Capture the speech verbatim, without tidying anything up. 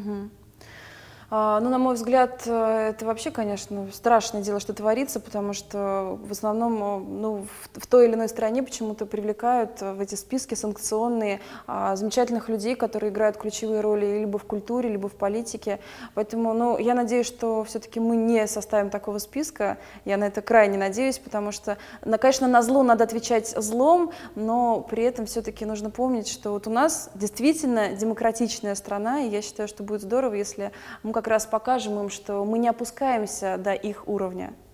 Мгм. А, ну, на мой взгляд, э, это вообще, конечно, страшное дело, что творится, потому что в основном, э, ну, в, в той или иной стране почему-то привлекают э, в эти списки санкционные а, замечательных людей, которые играют ключевые роли либо в культуре, либо в политике. Поэтому, ну, я надеюсь, что все-таки мы не составим такого списка. Я на это крайне надеюсь, потому что, на, конечно, на зло надо отвечать злом, но при этом все-таки нужно помнить, что вот у нас действительно демократичная страна, и я считаю, что будет здорово, если мы как раз покажем им, что мы не опускаемся до их уровня.